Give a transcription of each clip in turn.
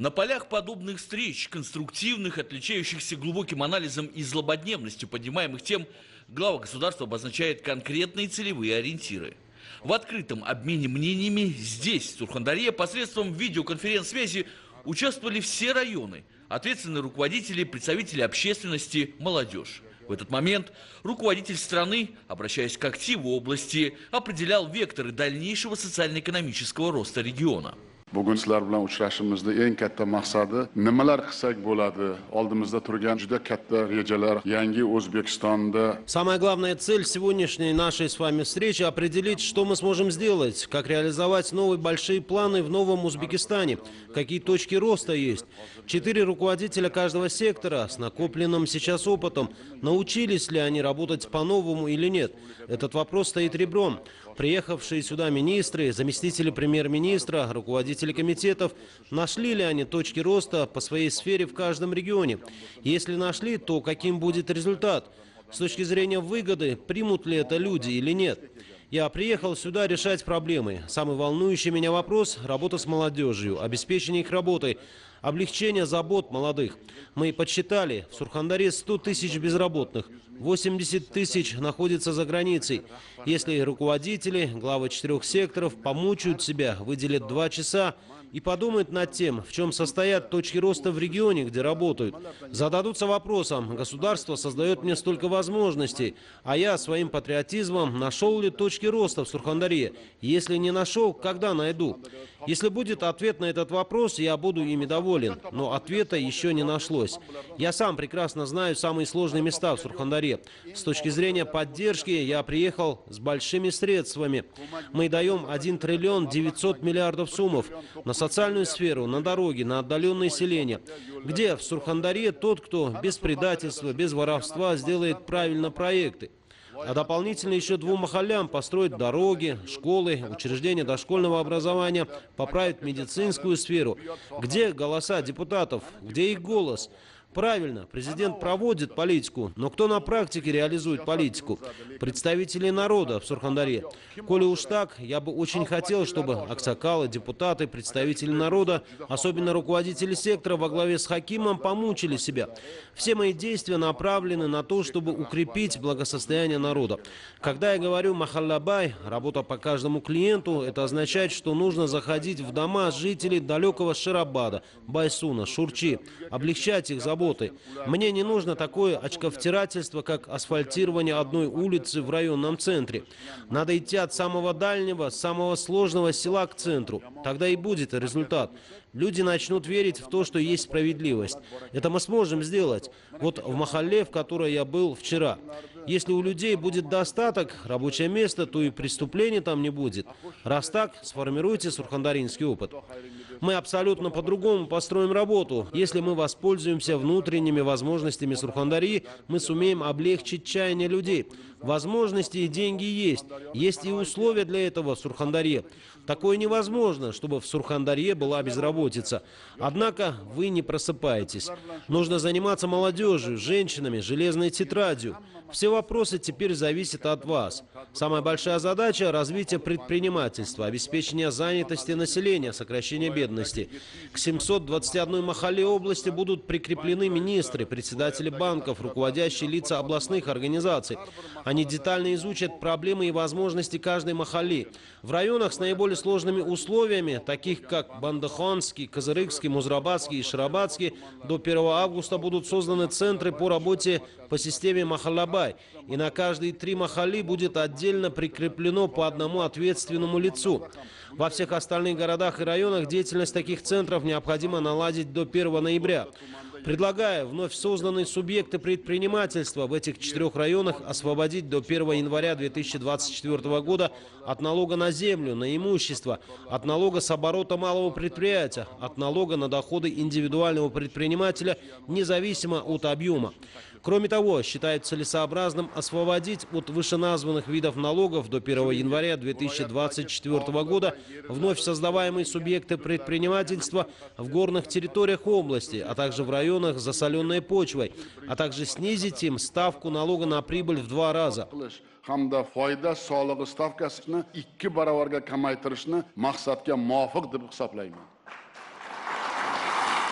На полях подобных встреч, конструктивных, отличающихся глубоким анализом и злободневностью поднимаемых тем, глава государства обозначает конкретные целевые ориентиры. В открытом обмене мнениями здесь, в Сурхандаре, посредством видеоконференц-связи участвовали все районы, ответственные руководители, представители общественности, молодежь. В этот момент руководитель страны, обращаясь к активу области, определял векторы дальнейшего социально-экономического роста региона. Bugun sizlar bilan uchrashishimizda eng katta maqsadi nimalar qilsak bo'ladi? Oldimizda turgan juda katta rejalar, yangi O'zbekistonda. Самая главная цель сегодняшней нашей с вами встречи – определить, что мы сможем сделать, как реализовать новые большие планы в новом Узбекистане, какие точки роста есть. 4 руководителя каждого сектора с накопленным сейчас опытом. Научились ли они работать по-новому или нет? Этот вопрос стоит ребром. Приехавшие сюда министры, заместители премьер-министра, руководители комитетов, нашли ли они точки роста по своей сфере в каждом регионе? Если нашли, то каким будет результат? С точки зрения выгоды, примут ли это люди или нет? Я приехал сюда решать проблемы. Самый волнующий меня вопрос – работа с молодежью, обеспечение их работой, облегчение забот молодых. Мы подсчитали, в Сурхандаре 100 тысяч безработных, 80 тысяч находятся за границей. Если руководители, главы 4 секторов помучают себя, выделят 2 часа и подумают над тем, в чем состоят точки роста в регионе, где работают, зададутся вопросом: государство создает мне столько возможностей, а я своим патриотизмом нашел ли точки роста в Сурхандаре? Если не нашел, когда найду? Если будет ответ на этот вопрос, я буду ими доволен, но ответа еще не нашлось. Я сам прекрасно знаю самые сложные места в Сурхандаре. С точки зрения поддержки я приехал с большими средствами. Мы даем 1 триллион 900 миллиардов суммов на социальную сферу, на дороги, на отдаленное селение. Где в Сурхандаре тот, кто без предательства, без воровства сделает правильно проекты? А дополнительно еще 2 махалям построить дороги, школы, учреждения дошкольного образования, поправить медицинскую сферу. Где голоса депутатов? Где их голос? Правильно, президент проводит политику, но кто на практике реализует политику? Представители народа в Сурхандаре. Коли уж так, я бы очень хотел, чтобы аксакалы, депутаты, представители народа, особенно руководители сектора во главе с Хакимом, помучили себя. Все мои действия направлены на то, чтобы укрепить благосостояние народа. Когда я говорю «махаллабай», работа по каждому клиенту, это означает, что нужно заходить в дома жителей далекого Ширабада, Байсуна, Шурчи, облегчать их заботу. Мне не нужно такое очковтирательство, как асфальтирование одной улицы в районном центре. Надо идти от самого дальнего, самого сложного села к центру. Тогда и будет результат. Люди начнут верить в то, что есть справедливость. Это мы сможем сделать. Вот в Махалле, в которой я был вчера. Если у людей будет достаток, рабочее место, то и преступлений там не будет. Раз так, сформируйте сурхандаринский опыт. Мы абсолютно по-другому построим работу. Если мы воспользуемся внутренними возможностями Сурхандари, мы сумеем облегчить чаяние людей. Возможности и деньги есть. Есть и условия для этого в Сурхандаре. Такое невозможно, чтобы в Сурхандаре была безработица. Однако вы не просыпаетесь. Нужно заниматься молодежью, женщинами, железной тетрадью. Все вопросы теперь зависят от вас. Самая большая задача – развитие предпринимательства, обеспечение занятости населения, сокращение бедности. К 721 махалле области будут прикреплены министры, председатели банков, руководящие лица областных организаций. Они детально изучат проблемы и возможности каждой махалли. В районах с наиболее сложными условиями, таких как Бандаханский, Козырыкский, Музрабадский и Шарабадский, до 1 августа будут созданы центры по работе по системе Махаллабай. И на каждые 3 махалли будет отдельно прикреплено по одному ответственному лицу. Во всех остальных городах и районах деятельность таких центров необходимо наладить до 1 ноября. Предлагаю вновь созданные субъекты предпринимательства в этих 4 районах освободить до 1 января 2024 года от налога на землю, на имущество, от налога с оборота малого предприятия, от налога на доходы индивидуального предпринимателя, независимо от объема. Кроме того, считают целесообразным освободить от вышеназванных видов налогов до 1 января 2024 года вновь создаваемые субъекты предпринимательства в горных территориях области, а также в районах с засоленной почвой, а также снизить им ставку налога на прибыль в 2 раза. Hamda foyda solig'i stavkasini 2 barobarga kamaytirishni maqsadga muvofiq deb hisoblayman.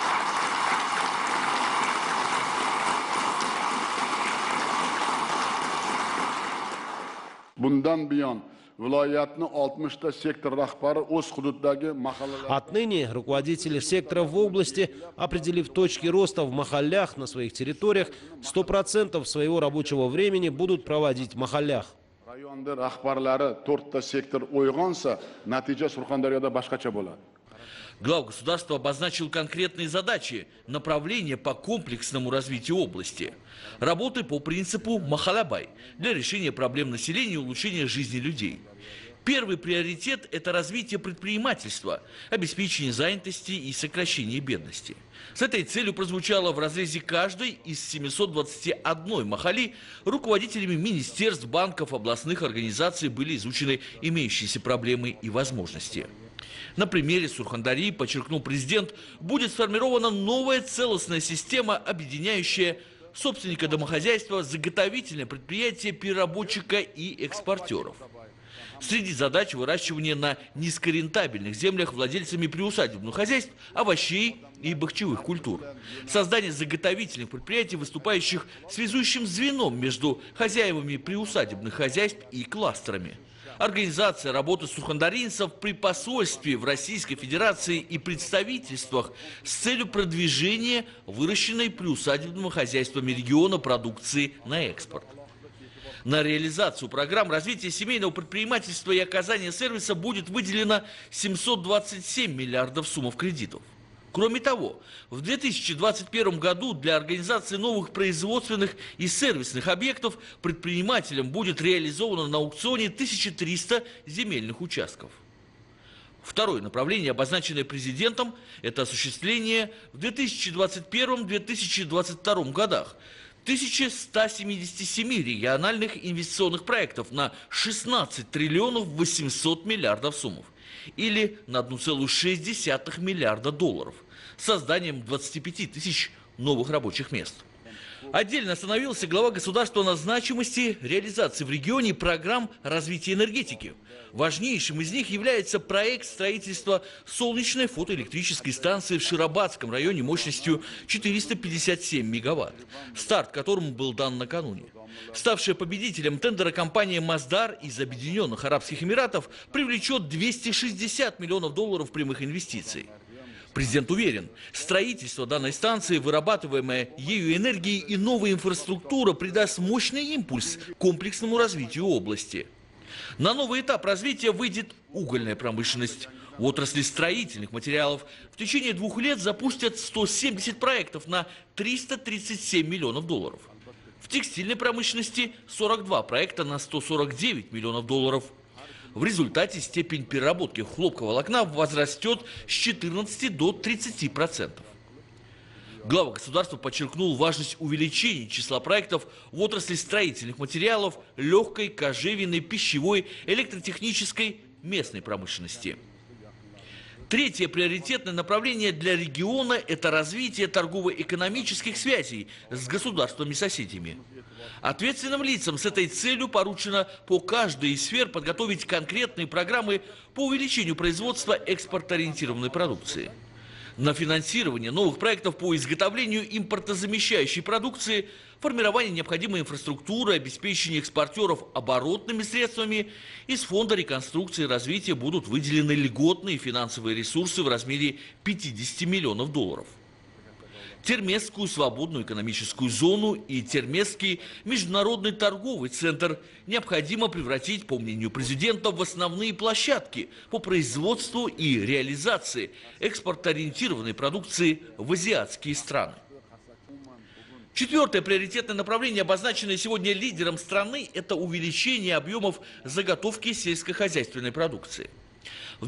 Bundan buyon viloyatni 60 ta sektor rahbari o'z hududidagi mahallalar. Отныне руководители секторов в области, определив точки роста в махаллях на своих территориях, 100% своего рабочего времени будут проводить в махаллях. Rayonda rahbarlari 4 ta sektor uyg'onsa, natija Surxondaryoda boshqacha bo'ladi. Глава государства обозначил конкретные задачи, направления по комплексному развитию области. Работы по принципу Махалабай для решения проблем населения и улучшения жизни людей. Первый приоритет – это развитие предпринимательства, обеспечение занятости и сокращение бедности. С этой целью прозвучало в разрезе каждой из 721 махали руководителями министерств, банков, областных организаций были изучены имеющиеся проблемы и возможности. На примере Сурхандарии, подчеркнул президент, будет сформирована новая целостная система, объединяющая собственника домохозяйства, заготовительное предприятие, переработчика и экспортеров. Среди задач выращивание на низкорентабельных землях владельцами приусадебных хозяйств овощей и бахчевых культур. Создание заготовительных предприятий, выступающих связующим звеном между хозяевами приусадебных хозяйств и кластерами. Организация работы сурхандаринцев при посольстве в Российской Федерации и представительствах с целью продвижения выращенной приусадебными хозяйствами региона продукции на экспорт. На реализацию программ развития семейного предпринимательства и оказания сервиса будет выделено 727 миллиардов сумм кредитов. Кроме того, в 2021 году для организации новых производственных и сервисных объектов предпринимателям будет реализовано на аукционе 1300 земельных участков. Второе направление, обозначенное президентом, это осуществление в 2021-2022 годах 1177 региональных инвестиционных проектов на 16 триллионов 800 миллиардов сумм, или на 1,6 миллиарда долларов, с созданием 25 тысяч новых рабочих мест. Отдельно остановился глава государства на значимости реализации в регионе программ развития энергетики. Важнейшим из них является проект строительства солнечной фотоэлектрической станции в Широбадском районе мощностью 457 мегаватт, старт которому был дан накануне. Ставшая победителем тендера компания «Масдар» из Объединенных Арабских Эмиратов привлечет 260 миллионов долларов прямых инвестиций. Президент уверен, строительство данной станции, вырабатываемая ею энергии и новая инфраструктура придаст мощный импульс комплексному развитию области. На новый этап развития выйдет угольная промышленность. В отрасли строительных материалов в течение 2 лет запустят 170 проектов на 337 миллионов долларов. В текстильной промышленности 42 проекта на 149 миллионов долларов. В результате степень переработки хлопковолокна возрастет с 14 до 30%. Глава государства подчеркнул важность увеличения числа проектов в отрасли строительных материалов, легкой, кожевенной, пищевой, электротехнической, местной промышленности. Третье приоритетное направление для региона – это развитие торгово-экономических связей с государствами-соседями. Ответственным лицам с этой целью поручено по каждой из сфер подготовить конкретные программы по увеличению производства экспортоориентированной продукции. На финансирование новых проектов по изготовлению импортозамещающей продукции, формирование необходимой инфраструктуры, обеспечение экспортеров оборотными средствами из Фонда реконструкции и развития будут выделены льготные финансовые ресурсы в размере 50 миллионов долларов. Термесскую свободную экономическую зону и Термесский международный торговый центр необходимо превратить, по мнению президента, в основные площадки по производству и реализации экспортоориентированной продукции в азиатские страны. Четвертое приоритетное направление, обозначенное сегодня лидером страны, это увеличение объемов заготовки сельскохозяйственной продукции. В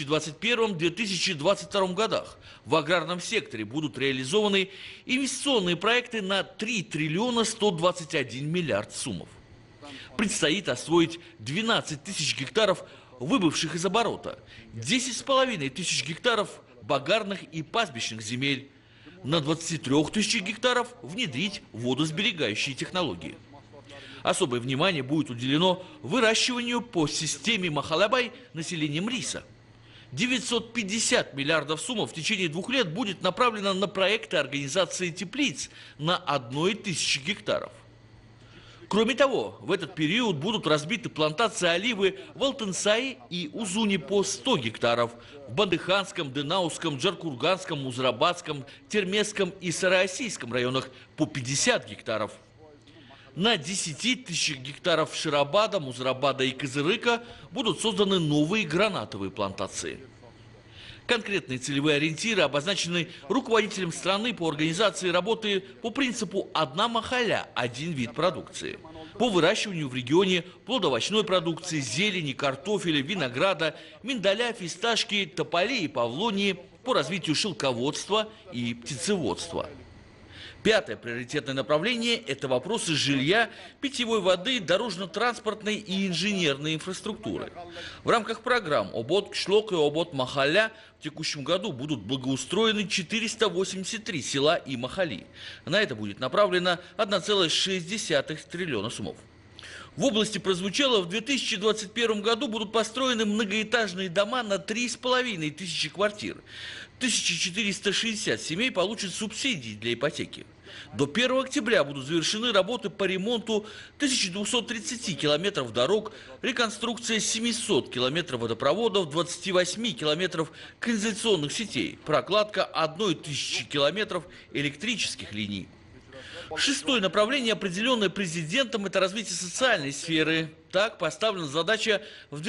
2021-2022 годах в аграрном секторе будут реализованы инвестиционные проекты на 3 триллиона 121 миллиард сумм. Предстоит освоить 12 тысяч гектаров выбывших из оборота, 10,5 тысяч гектаров багарных и пастбищных земель, на 23 тысячах гектаров внедрить водосберегающие технологии. Особое внимание будет уделено выращиванию по системе Махалабай населением риса. 950 миллиардов сумм в течение 2 лет будет направлено на проекты организации теплиц на 1000 гектаров. Кроме того, в этот период будут разбиты плантации оливы в Алтынсае и Узуне по 100 гектаров, в Бандыханском, Дынауском, Джаркурганском, Музрабадском, Термесском и Сараосийском районах по 50 гектаров. На 10 тысячах гектаров Ширабада, Музрабада и Кызырыка будут созданы новые гранатовые плантации. Конкретные целевые ориентиры обозначены руководителем страны по организации работы по принципу «одна махаля, один вид продукции». По выращиванию в регионе плодоовощной продукции, зелени, картофеля, винограда, миндаля, фисташки, тополей и павлонии, по развитию шелководства и птицеводства. Пятое приоритетное направление – это вопросы жилья, питьевой воды, дорожно-транспортной и инженерной инфраструктуры. В рамках программ «Обод Кшлок» и «Обод Махаля» в текущем году будут благоустроены 483 села и махали. На это будет направлено 1,6 триллиона сумов. В области прозвучало, в 2021 году будут построены многоэтажные дома на 3500 квартир. 1460 семей получат субсидии для ипотеки. До 1 октября будут завершены работы по ремонту 1230 километров дорог, реконструкция 700 километров водопроводов, 28 километров канализационных сетей, прокладка 1000 километров электрических линий. Шестое направление, определенное президентом, это развитие социальной сферы. Так поставлена задача в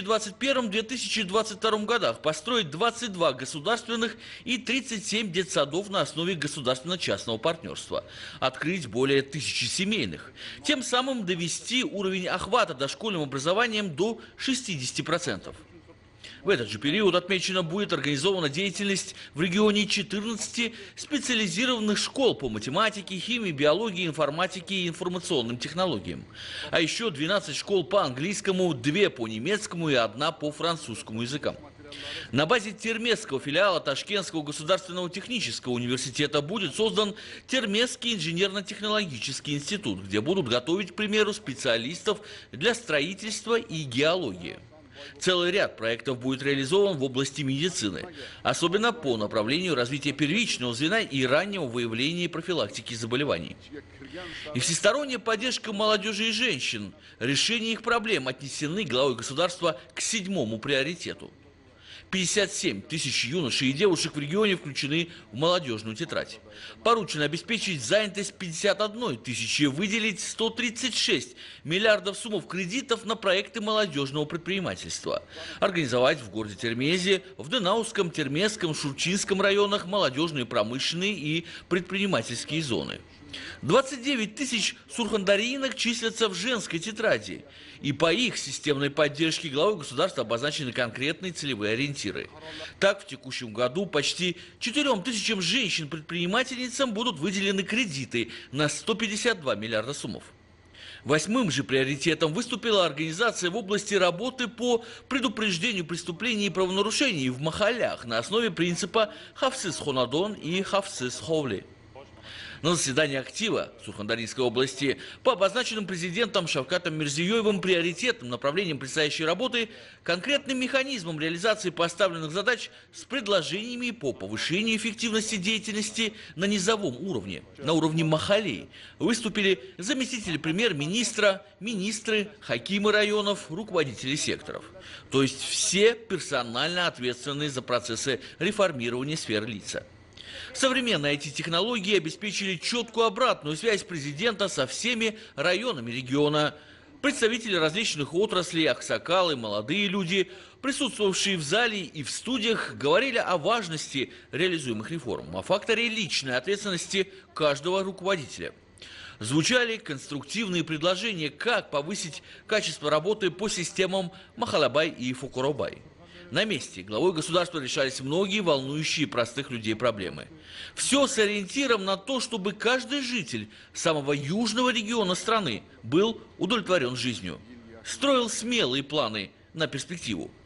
2021-2022 годах построить 22 государственных и 37 детсадов на основе государственно-частного партнерства, открыть более 1000 семейных, тем самым довести уровень охвата дошкольным образованием до 60%. В этот же период, отмечено, будет организована деятельность в регионе 14 специализированных школ по математике, химии, биологии, информатике и информационным технологиям. А еще 12 школ по английскому, 2 по немецкому и 1 по французскому языкам. На базе Термесского филиала Ташкентского государственного технического университета будет создан Термесский инженерно-технологический институт, где будут готовить, к примеру, специалистов для строительства и геологии. Целый ряд проектов будет реализован в области медицины, особенно по направлению развития первичного звена и раннего выявления и профилактики заболеваний. И всесторонняя поддержка молодежи и женщин, решение их проблем отнесены главой государства к 7-му приоритету. 57 тысяч юношей и девушек в регионе включены в молодежную тетрадь. Поручено обеспечить занятость 51 тысячи, выделить 136 миллиардов сумм кредитов на проекты молодежного предпринимательства. Организовать в городе Термезе, в Дынауском, Термесском, Шурчинском районах молодежные, промышленные и предпринимательские зоны. 29 тысяч сурхандариинок числятся в женской тетради. И по их системной поддержке главой государства обозначены конкретные целевые ориентиры. Так, в текущем году почти 4 тысячам женщин-предпринимательницам будут выделены кредиты на 152 миллиарда сумм. 8-м же приоритетом выступила организация в области работы по предупреждению преступлений и правонарушений в махалях на основе принципа «Хавсис Хонадон» и «Хавсис Ховли». На заседании актива Сурхандарийской области по обозначенным президентом Шавкатом Мирзиёевым приоритетным направлением предстоящей работы, конкретным механизмом реализации поставленных задач с предложениями по повышению эффективности деятельности на низовом уровне, на уровне махалей, выступили заместители премьер-министра, министры, хакимы районов, руководители секторов. То есть все персонально ответственные за процессы реформирования сфер лица. Современные IT-технологии обеспечили четкую обратную связь президента со всеми районами региона. Представители различных отраслей, аксакалы, молодые люди, присутствовавшие в зале и в студиях, говорили о важности реализуемых реформ, о факторе личной ответственности каждого руководителя. Звучали конструктивные предложения, как повысить качество работы по системам Махалабай и Фукуробай. На месте главой государства решались многие волнующие простых людей проблемы. Все с ориентиром на то, чтобы каждый житель самого южного региона страны был удовлетворен жизнью. Строил смелые планы на перспективу.